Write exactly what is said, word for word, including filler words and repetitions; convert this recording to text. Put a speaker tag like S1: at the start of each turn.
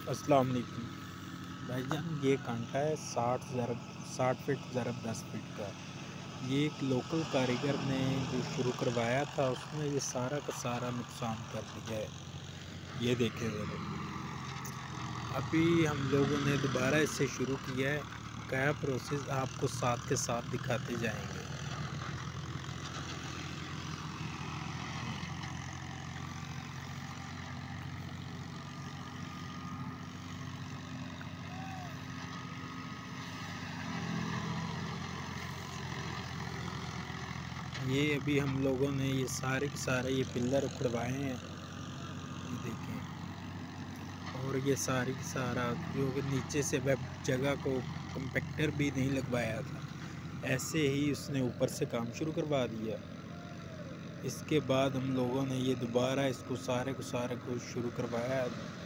S1: अस्सलाम वालेकुम भाईजान। ये कांटा है साठ ज़रब साठ फीट ज़रब दस फीट का। ये एक लोकल कारीगर ने जो शुरू करवाया था उसने ये सारा का सारा नुकसान कर दिया है। ये देखें ज़रा, अभी हम लोगों ने दोबारा इससे शुरू किया है। क्या प्रोसेस आपको साथ के साथ दिखाते जाएंगे। ये अभी हम लोगों ने ये सारे के सारे ये पिलर उखड़वाए हैं, ये देखें। और ये सारी की सारा जो कि नीचे से वेब जगह को कम्पेक्टर भी नहीं लगवाया था, ऐसे ही उसने ऊपर से काम शुरू करवा दिया। इसके बाद हम लोगों ने ये दोबारा इसको सारे को सारे को शुरू करवाया।